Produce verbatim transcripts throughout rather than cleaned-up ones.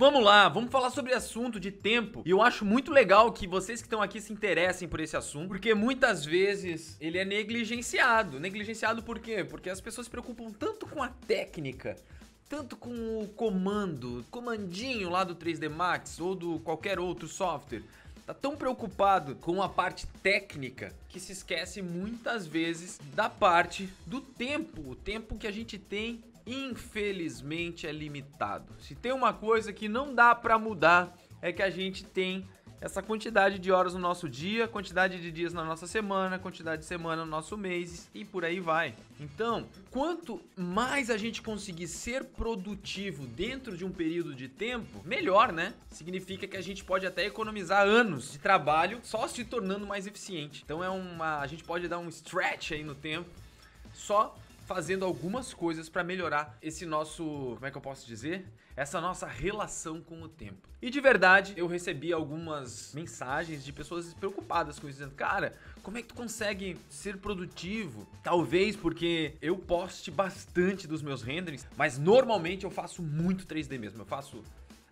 Vamos lá, vamos falar sobre assunto de tempo. E eu acho muito legal que vocês que estão aqui se interessem por esse assunto, porque muitas vezes ele é negligenciado. Negligenciado por quê? Porque as pessoas se preocupam tanto com a técnica, tanto com o comando, comandinho lá do três D Max ou do qualquer outro software. Tá tão preocupado com a parte técnica que se esquece muitas vezes da parte do tempo. O tempo que a gente tem, infelizmente, é limitado. Se tem uma coisa que não dá pra mudar, é que a gente tem essa quantidade de horas no nosso dia, quantidade de dias na nossa semana, quantidade de semana no nosso mês e por aí vai. Então, quanto mais a gente conseguir ser produtivo dentro de um período de tempo, melhor, né? Significa que a gente pode até economizar anos de trabalho só se tornando mais eficiente. Então é uma, a gente pode dar um stretch aí no tempo só fazendo algumas coisas para melhorar esse nosso, como é que eu posso dizer? Essa nossa relação com o tempo. E de verdade, eu recebi algumas mensagens de pessoas preocupadas com isso, dizendo, cara, como é que tu consegue ser produtivo? Talvez porque eu poste bastante dos meus renderings, mas normalmente eu faço muito três D mesmo, eu faço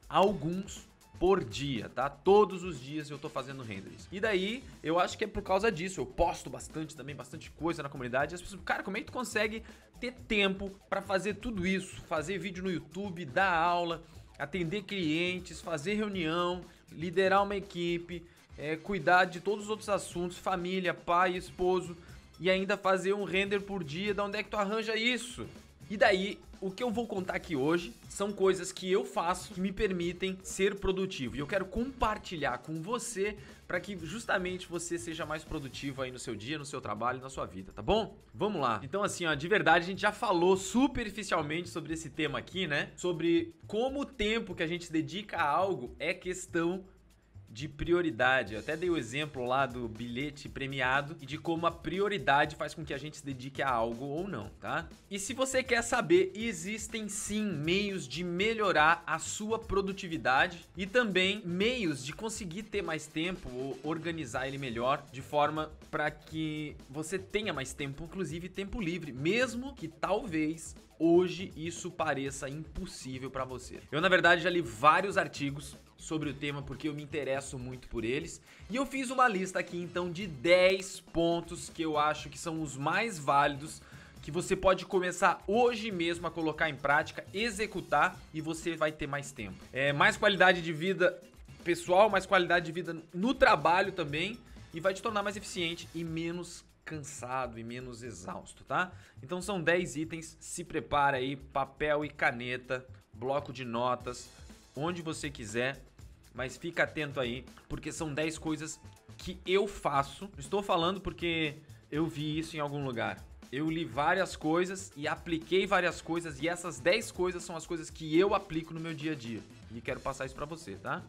alguns por dia, tá? Todos os dias eu tô fazendo renders. E daí, eu acho que é por causa disso. Eu posto bastante também, bastante coisa na comunidade. E as pessoas, cara, como é que tu consegue ter tempo pra fazer tudo isso? Fazer vídeo no YouTube, dar aula, atender clientes, fazer reunião, liderar uma equipe, é, cuidar de todos os outros assuntos, família, pai, esposo, e ainda fazer um render por dia. De onde é que tu arranja isso? E daí, o que eu vou contar aqui hoje são coisas que eu faço que me permitem ser produtivo. E eu quero compartilhar com você para que justamente você seja mais produtivo aí no seu dia, no seu trabalho, na sua vida, tá bom? Vamos lá. Então assim, ó, de verdade a gente já falou superficialmente sobre esse tema aqui, né? Sobre como o tempo que a gente dedica a algo é questão de prioridade. Eu até dei o exemplo lá do bilhete premiado e de como a prioridade faz com que a gente se dedique a algo ou não, tá? E se você quer saber, existem sim meios de melhorar a sua produtividade e também meios de conseguir ter mais tempo ou organizar ele melhor de forma para que você tenha mais tempo, inclusive tempo livre, mesmo que talvez hoje isso pareça impossível para você. Eu, na verdade, já li vários artigos sobre o tema porque eu me interesso muito por eles e eu fiz uma lista aqui então de dez pontos que eu acho que são os mais válidos que você pode começar hoje mesmo a colocar em prática, executar e você vai ter mais tempo. É, mais qualidade de vida pessoal, mais qualidade de vida no trabalho também e vai te tornar mais eficiente e menos cansado e menos exausto, tá? Então são dez itens, se prepara aí, papel e caneta, bloco de notas, onde você quiser, mas fica atento aí, porque são dez coisas que eu faço. Estou falando porque eu vi isso em algum lugar. Eu li várias coisas e apliquei várias coisas e essas dez coisas são as coisas que eu aplico no meu dia a dia. E quero passar isso pra você, tá?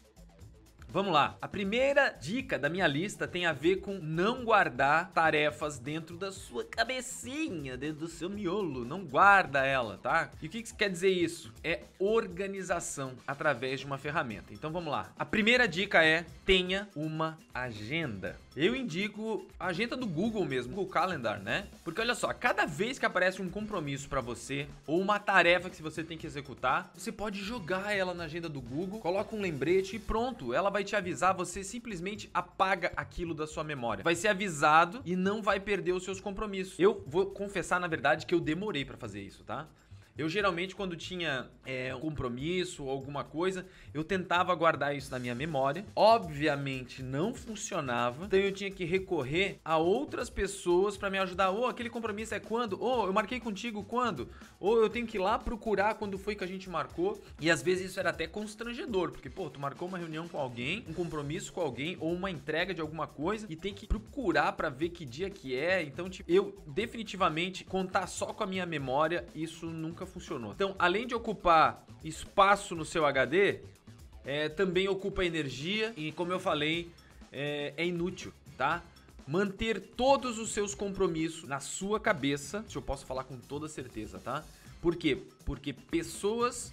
Vamos lá, a primeira dica da minha lista tem a ver com não guardar tarefas dentro da sua cabecinha, dentro do seu miolo, não guarda ela, tá? E o que que quer dizer isso? É organização através de uma ferramenta. Então vamos lá, a primeira dica é tenha uma agenda. Eu indico a agenda do Google mesmo, Google Calendar, né? Porque olha só, cada vez que aparece um compromisso pra você ou uma tarefa que você tem que executar, você pode jogar ela na agenda do Google, coloca um lembrete e pronto, ela vai te avisar, você simplesmente apaga aquilo da sua memória. Vai ser avisado e não vai perder os seus compromissos. Eu vou confessar, na verdade, que eu demorei pra fazer isso, tá? Eu geralmente, quando tinha é, um compromisso ou alguma coisa, eu tentava guardar isso na minha memória. Obviamente não funcionava, então eu tinha que recorrer a outras pessoas para me ajudar. Ou oh, aquele compromisso é quando? Ou oh, eu marquei contigo quando? Ou eu tenho que ir lá procurar quando foi que a gente marcou. E às vezes isso era até constrangedor, porque pô, tu marcou uma reunião com alguém, um compromisso com alguém ou uma entrega de alguma coisa e tem que procurar para ver que dia que é. Então, tipo, eu definitivamente contar só com a minha memória, isso nunca funcionou. Então, além de ocupar espaço no seu H D, é, também ocupa energia e, como eu falei, é, é inútil, tá? Manter todos os seus compromissos na sua cabeça, isso eu posso falar com toda certeza, tá? Por quê? Porque pessoas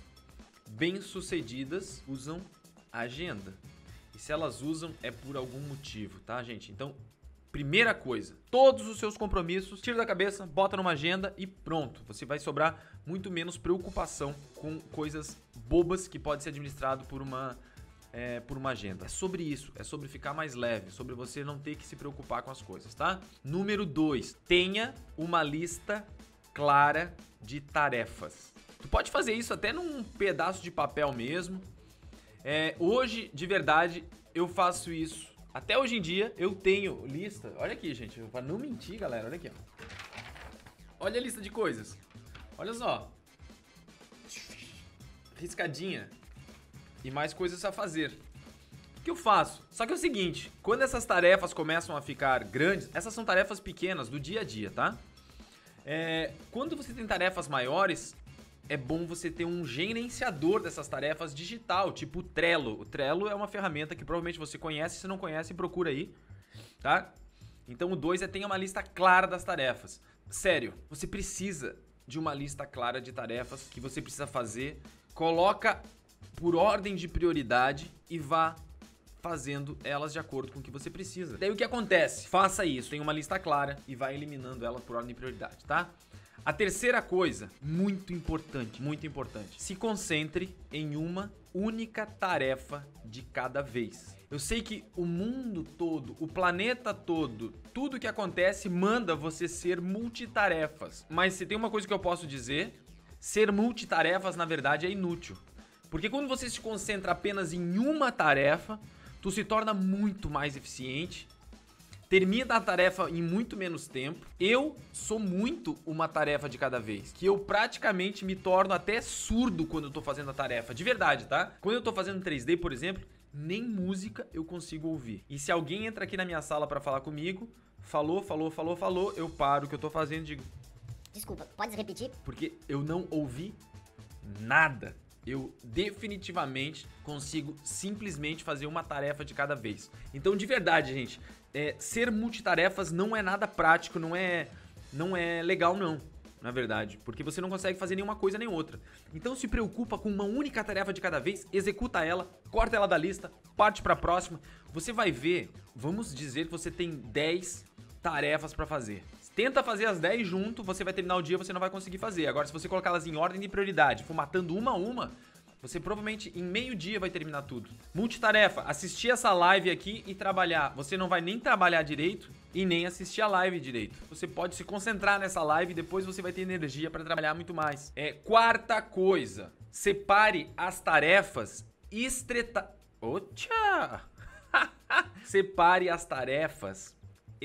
bem-sucedidas usam agenda. E se elas usam, é por algum motivo, tá, gente? Então, primeira coisa, todos os seus compromissos, tira da cabeça, bota numa agenda e pronto. Você vai sobrar muito menos preocupação com coisas bobas que pode ser administrado por uma, é, por uma agenda. É sobre isso, é sobre ficar mais leve, sobre você não ter que se preocupar com as coisas, tá? Número dois, tenha uma lista clara de tarefas. Tu pode fazer isso até num pedaço de papel mesmo. É, hoje, de verdade, eu faço isso. Até hoje em dia, eu tenho lista. Olha aqui, gente, pra não mentir, galera, olha aqui, ó. Olha a lista de coisas. Olha só. Riscadinha. E mais coisas a fazer. O que eu faço? Só que é o seguinte, quando essas tarefas começam a ficar grandes, essas são tarefas pequenas do dia a dia, tá? É, quando você tem tarefas maiores, é bom você ter um gerenciador dessas tarefas digital, tipo o Trello. O Trello é uma ferramenta que provavelmente você conhece, se não conhece, procura aí, tá? Então o dois é tenha uma lista clara das tarefas. Sério, você precisa de uma lista clara de tarefas que você precisa fazer. Coloca por ordem de prioridade e vá fazendo elas de acordo com o que você precisa. Daí o que acontece? Faça isso, tenha uma lista clara e vá eliminando ela por ordem de prioridade, tá? A terceira coisa, muito importante, muito importante. Se concentre em uma única tarefa de cada vez. Eu sei que o mundo todo, o planeta todo, tudo que acontece manda você ser multitarefas. Mas se tem uma coisa que eu posso dizer, ser multitarefas na verdade é inútil. Porque quando você se concentra apenas em uma tarefa, tu se torna muito mais eficiente, termina a tarefa em muito menos tempo. Eu sou muito uma tarefa de cada vez, que eu praticamente me torno até surdo quando eu tô fazendo a tarefa, de verdade, tá? Quando eu tô fazendo três D, por exemplo, nem música eu consigo ouvir. E se alguém entra aqui na minha sala pra falar comigo, falou, falou, falou, falou, eu paro o que eu tô fazendo e digo: desculpa, pode repetir? Porque eu não ouvi nada. Eu definitivamente consigo simplesmente fazer uma tarefa de cada vez. Então, de verdade, gente, é, ser multitarefas não é nada prático, não é, não é legal não, na verdade. Porque você não consegue fazer nenhuma coisa nem outra. Então se preocupa com uma única tarefa de cada vez, executa ela, corta ela da lista, parte pra próxima. Você vai ver, vamos dizer que você tem dez tarefas pra fazer. Tenta fazer as dez junto, você vai terminar o dia, você não vai conseguir fazer. Agora, se você colocá-las em ordem de prioridade, for matando uma a uma, você provavelmente em meio dia vai terminar tudo. Multitarefa, assistir essa live aqui e trabalhar. Você não vai nem trabalhar direito e nem assistir a live direito. Você pode se concentrar nessa live e depois você vai ter energia para trabalhar muito mais. É, quarta coisa, separe as tarefas estreta... Oxa! Separe as tarefas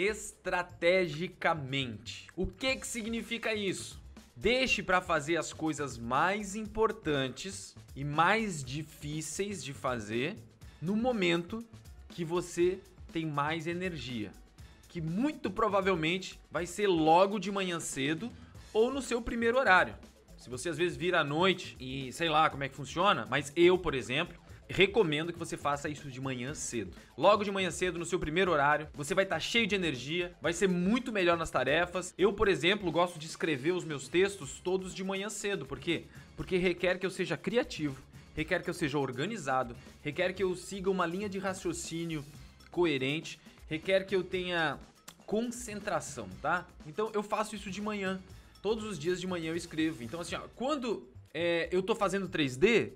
estrategicamente. O que que significa isso? Deixe para fazer as coisas mais importantes e mais difíceis de fazer no momento que você tem mais energia, que muito provavelmente vai ser logo de manhã cedo ou no seu primeiro horário. Se você às vezes vira à noite e sei lá como é que funciona, mas eu, por exemplo, recomendo que você faça isso de manhã cedo. Logo de manhã cedo, no seu primeiro horário, você vai estar cheio de energia, vai ser muito melhor nas tarefas. Eu, por exemplo, gosto de escrever os meus textos todos de manhã cedo. Por quê? Porque requer que eu seja criativo, requer que eu seja organizado, requer que eu siga uma linha de raciocínio coerente, requer que eu tenha concentração, tá? Então eu faço isso de manhã. Todos os dias de manhã eu escrevo. Então assim, ó, quando é, eu tô fazendo três D,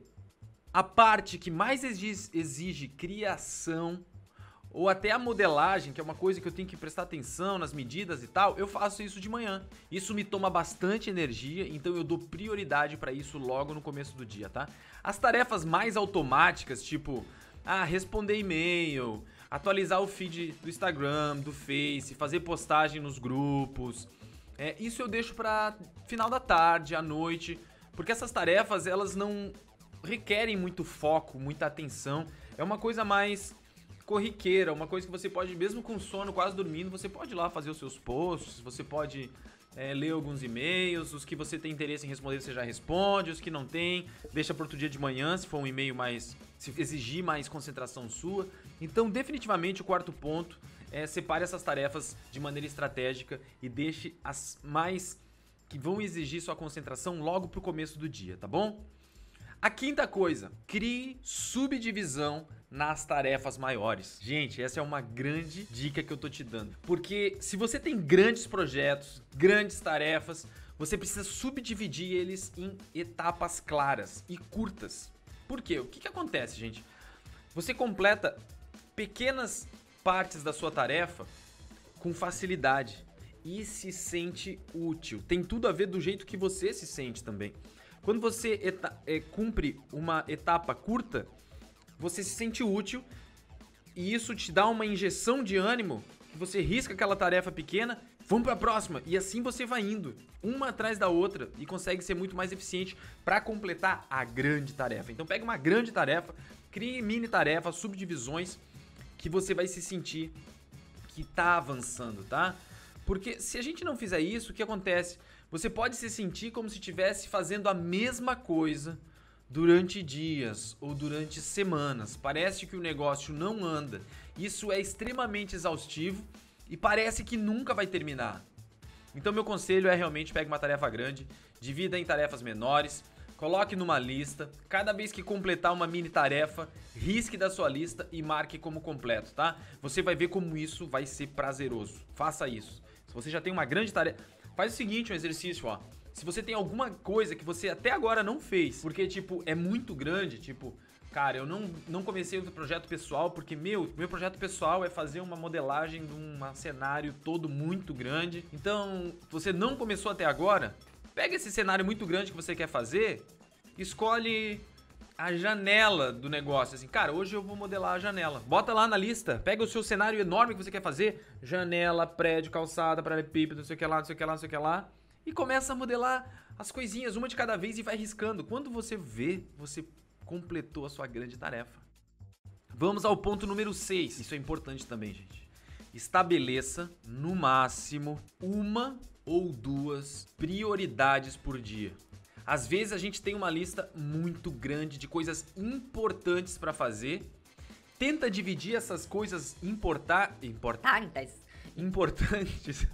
a parte que mais exige, exige criação ou até a modelagem, que é uma coisa que eu tenho que prestar atenção nas medidas e tal, eu faço isso de manhã. Isso me toma bastante energia, então eu dou prioridade para isso logo no começo do dia, tá? As tarefas mais automáticas, tipo, ah, responder e-mail, atualizar o feed do Instagram, do Face, fazer postagem nos grupos, é, isso eu deixo para final da tarde, à noite, porque essas tarefas, elas não requerem muito foco, muita atenção. É uma coisa mais corriqueira, uma coisa que você pode, mesmo com sono, quase dormindo, você pode ir lá fazer os seus posts, você pode é, ler alguns e-mails, os que você tem interesse em responder você já responde, os que não tem, deixa para outro dia de manhã, se for um e-mail mais, se exigir mais concentração sua. Então, definitivamente, o quarto ponto é separe essas tarefas de maneira estratégica e deixe as mais que vão exigir sua concentração logo pro começo do dia, tá bom? A quinta coisa, crie subdivisão nas tarefas maiores. Gente, essa é uma grande dica que eu tô te dando. Porque se você tem grandes projetos, grandes tarefas, você precisa subdividir eles em etapas claras e curtas. Por quê? O que que acontece, gente? Você completa pequenas partes da sua tarefa com facilidade e se sente útil. Tem tudo a ver do jeito que você se sente também. Quando você eta- é, cumpre uma etapa curta, você se sente útil e isso te dá uma injeção de ânimo, que você risca aquela tarefa pequena, vamos para a próxima, e assim você vai indo, uma atrás da outra, e consegue ser muito mais eficiente para completar a grande tarefa. Então pega uma grande tarefa, crie mini tarefas, subdivisões, que você vai se sentir que tá avançando, tá? Porque se a gente não fizer isso, o que acontece? Você pode se sentir como se estivesse fazendo a mesma coisa durante dias ou durante semanas. Parece que o negócio não anda. Isso é extremamente exaustivo e parece que nunca vai terminar. Então meu conselho é realmente pegue uma tarefa grande, divida em tarefas menores, coloque numa lista, cada vez que completar uma mini tarefa, risque da sua lista e marque como completo, tá? Você vai ver como isso vai ser prazeroso. Faça isso. Se você já tem uma grande tarefa, faz o seguinte, um exercício, ó. Se você tem alguma coisa que você até agora não fez, porque, tipo, é muito grande, tipo, cara, eu não, não comecei o projeto pessoal porque, meu, meu projeto pessoal é fazer uma modelagem de um cenário todo muito grande. Então, você não começou até agora, pega esse cenário muito grande que você quer fazer, escolhe a janela do negócio, assim, cara, hoje eu vou modelar a janela. Bota lá na lista, pega o seu cenário enorme que você quer fazer, janela, prédio, calçada, paralelepípedo, não sei o que lá, não sei o que lá, não sei o que lá, e começa a modelar as coisinhas, uma de cada vez e vai riscando. Quando você vê, você completou a sua grande tarefa. Vamos ao ponto número seis, isso é importante também, gente. Estabeleça, no máximo, uma ou duas prioridades por dia. Às vezes a gente tem uma lista muito grande de coisas importantes para fazer. Tenta dividir essas coisas importar, importantes. Importantes.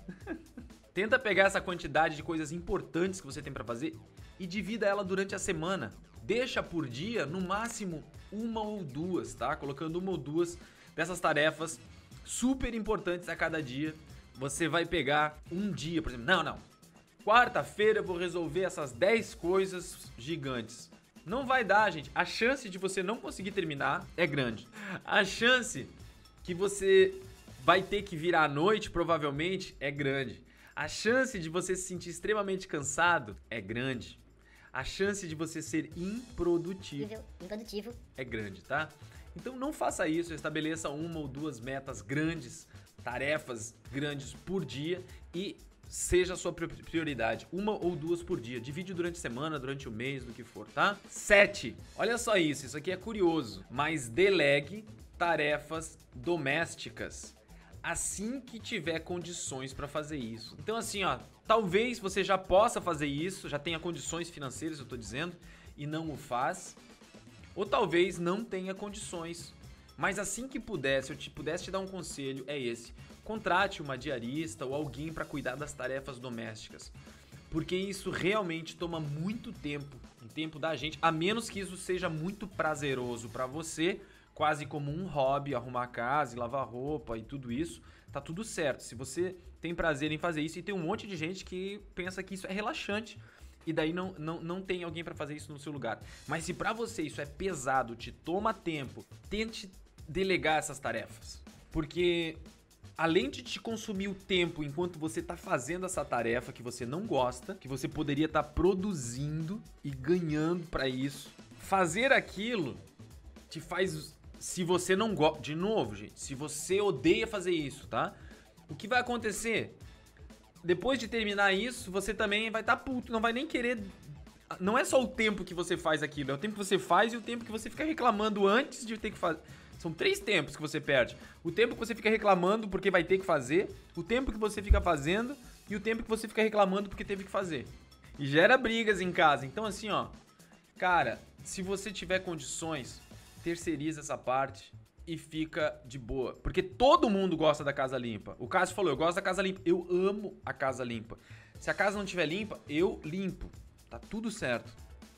Tenta pegar essa quantidade de coisas importantes que você tem para fazer e divida ela durante a semana. Deixa por dia, no máximo, uma ou duas, tá? Colocando uma ou duas dessas tarefas super importantes a cada dia. Você vai pegar um dia, por exemplo. Não, não. Quarta-feira eu vou resolver essas dez coisas gigantes. Não vai dar, gente. A chance de você não conseguir terminar é grande. A chance que você vai ter que virar à noite, provavelmente, é grande. A chance de você se sentir extremamente cansado é grande. A chance de você ser improdutivo, improdutivo. é grande, tá? Então não faça isso. Estabeleça uma ou duas metas grandes, tarefas grandes por dia e seja a sua prioridade, uma ou duas por dia. Divide durante a semana, durante o mês, do que for, tá? sete. Olha só isso, isso aqui é curioso. Mas delegue tarefas domésticas assim que tiver condições para fazer isso. Então assim, ó, talvez você já possa fazer isso, já tenha condições financeiras, eu tô dizendo, e não o faz. Ou talvez não tenha condições. Mas assim que puder, se eu te, pudesse te dar um conselho, é esse. Contrate uma diarista ou alguém para cuidar das tarefas domésticas. Porque isso realmente toma muito tempo, o tempo da gente, a menos que isso seja muito prazeroso para você, quase como um hobby, arrumar a casa e lavar roupa e tudo isso, tá tudo certo. Se você tem prazer em fazer isso, e tem um monte de gente que pensa que isso é relaxante, e daí não, não, não tem alguém para fazer isso no seu lugar. Mas se para você isso é pesado, te toma tempo, tente delegar essas tarefas. Porque além de te consumir o tempo enquanto você tá fazendo essa tarefa que você não gosta, que você poderia estar produzindo e ganhando para isso, fazer aquilo te faz, se você não gosta, de novo, gente, se você odeia fazer isso, tá? O que vai acontecer? Depois de terminar isso, você também vai estar tá puto, não vai nem querer. Não é só o tempo que você faz aquilo, é o tempo que você faz e o tempo que você fica reclamando antes de ter que fazer. São três tempos que você perde. O tempo que você fica reclamando porque vai ter que fazer, o tempo que você fica fazendo e o tempo que você fica reclamando porque teve que fazer. E gera brigas em casa. Então assim, ó, cara, se você tiver condições, terceiriza essa parte e fica de boa. Porque todo mundo gosta da casa limpa. O Cássio falou, eu gosto da casa limpa. Eu amo a casa limpa. Se a casa não estiver limpa, eu limpo. Tá tudo certo.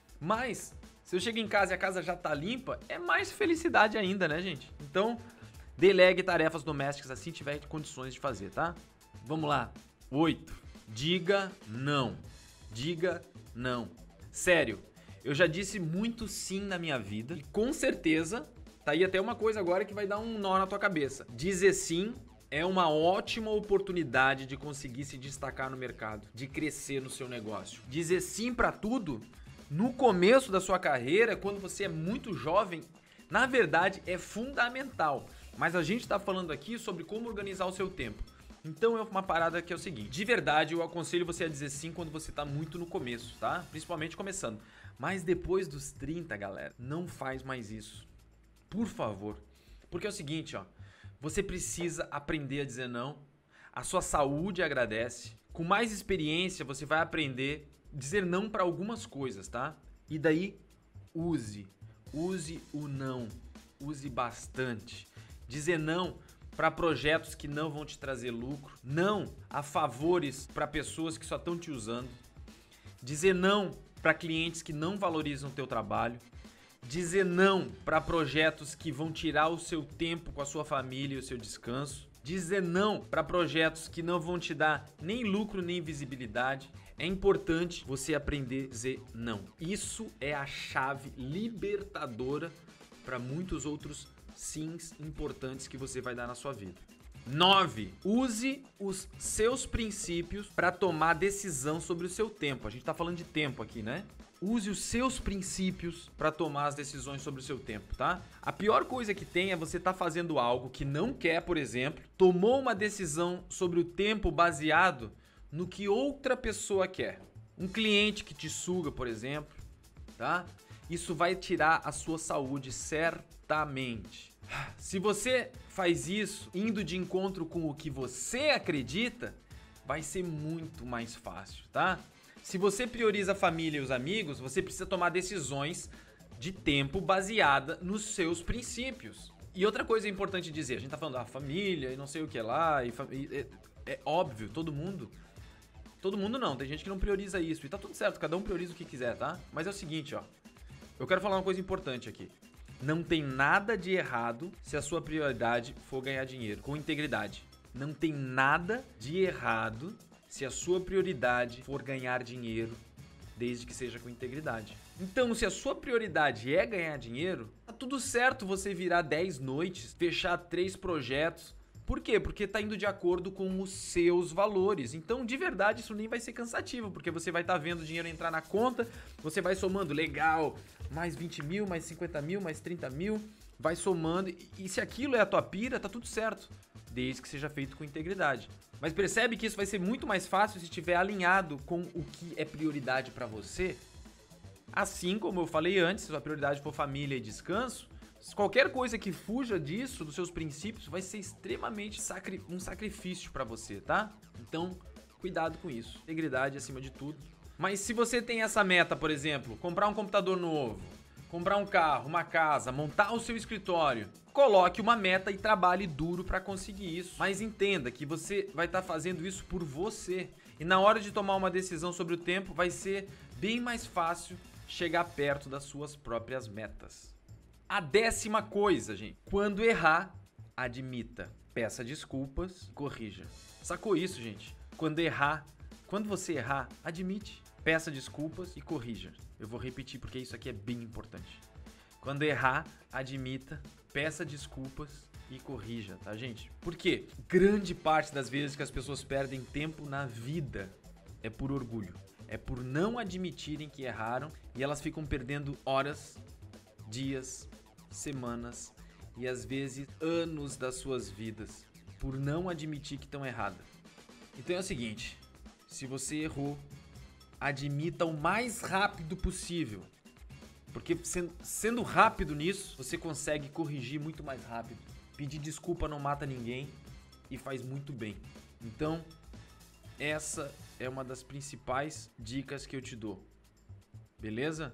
Mas se eu chego em casa e a casa já tá limpa, é mais felicidade ainda, né, gente? Então, delegue tarefas domésticas assim tiver condições de fazer, tá? Vamos lá. oito. Diga não. Diga não. Sério, Eu já disse muito sim na minha vida e com certeza, tá aí até uma coisa agora que vai dar um nó na tua cabeça. Dizer sim é uma ótima oportunidade de conseguir se destacar no mercado, de crescer no seu negócio. Dizer sim pra tudo, no começo da sua carreira, quando você é muito jovem, na verdade é fundamental. Mas a gente tá falando aqui sobre como organizar o seu tempo. Então é uma parada que é o seguinte, de verdade eu aconselho você a dizer sim quando você tá muito no começo, tá? Principalmente começando. Mas depois dos trinta, galera, não faz mais isso. Por favor. Porque é o seguinte, ó. Você precisa aprender a dizer não. A sua saúde agradece. Com mais experiência, você vai aprender a dizer não para algumas coisas, tá? E daí, use. Use o não. Use bastante. Dizer não para projetos que não vão te trazer lucro. Não a favores para pessoas que só estão te usando. Dizer não para clientes que não valorizam o teu trabalho. Dizer não para projetos que vão tirar o seu tempo com a sua família e o seu descanso. Dizer não para projetos que não vão te dar nem lucro nem visibilidade. É importante você aprender a dizer não. Isso é a chave libertadora para muitos outros sims importantes que você vai dar na sua vida. nove. Use os seus princípios para tomar decisão sobre o seu tempo. A gente tá falando de tempo aqui, né? Use os seus princípios para tomar as decisões sobre o seu tempo, tá? A pior coisa que tem é você tá fazendo algo que não quer, por exemplo, tomou uma decisão sobre o tempo baseado no que outra pessoa quer. Um cliente que te suga, por exemplo, tá? Isso vai tirar a sua saúde certamente. Se você faz isso indo de encontro com o que você acredita, vai ser muito mais fácil, tá? Se você prioriza a família e os amigos, você precisa tomar decisões de tempo baseada nos seus princípios. E outra coisa importante dizer, a gente tá falando da família e não sei o que lá, e é, é óbvio, todo mundo... Todo mundo não, tem gente que não prioriza isso, e tá tudo certo, cada um prioriza o que quiser, tá? Mas é o seguinte, ó, eu quero falar uma coisa importante aqui. Não tem nada de errado se a sua prioridade for ganhar dinheiro, com integridade. Não tem nada de errado se a sua prioridade for ganhar dinheiro, desde que seja com integridade. Então, se a sua prioridade é ganhar dinheiro, tá tudo certo você virar dez noites, fechar três projetos. Por quê? Porque tá indo de acordo com os seus valores. Então, de verdade, isso nem vai ser cansativo, porque você vai estar tá vendo o dinheiro entrar na conta, você vai somando, legal, mais vinte mil, mais cinquenta mil, mais trinta mil, vai somando. E, e se aquilo é a tua pira, tá tudo certo, desde que seja feito com integridade. Mas percebe que isso vai ser muito mais fácil se estiver alinhado com o que é prioridade para você. Assim como eu falei antes, se a prioridade for família e descanso, qualquer coisa que fuja disso, dos seus princípios, vai ser extremamente sacri- um sacrifício pra você, tá? Então, cuidado com isso. Integridade acima de tudo. Mas se você tem essa meta, por exemplo, comprar um computador novo, comprar um carro, uma casa, montar o seu escritório, coloque uma meta e trabalhe duro pra conseguir isso. Mas entenda que você vai estar fazendo isso por você. E na hora de tomar uma decisão sobre o tempo, vai ser bem mais fácil chegar perto das suas próprias metas. A décima coisa, gente. Quando errar, admita. Peça desculpas e corrija. Sacou isso, gente? Quando errar, quando você errar, admite. Peça desculpas e corrija. Eu vou repetir porque isso aqui é bem importante. Quando errar, admita. Peça desculpas e corrija, tá, gente? Por quê? Grande parte das vezes que as pessoas perdem tempo na vida é por orgulho. É por não admitirem que erraram e elas ficam perdendo horas, dias, semanas e às vezes anos das suas vidas por não admitir que estão erradas. Então é o seguinte, se você errou, admita o mais rápido possível, porque sendo rápido nisso, você consegue corrigir muito mais rápido. Pedir desculpa não mata ninguém e faz muito bem. Então, essa é uma das principais dicas que eu te dou. Beleza?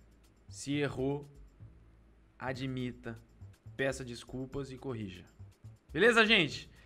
Se errou, admita, peça desculpas e corrija. Beleza, gente?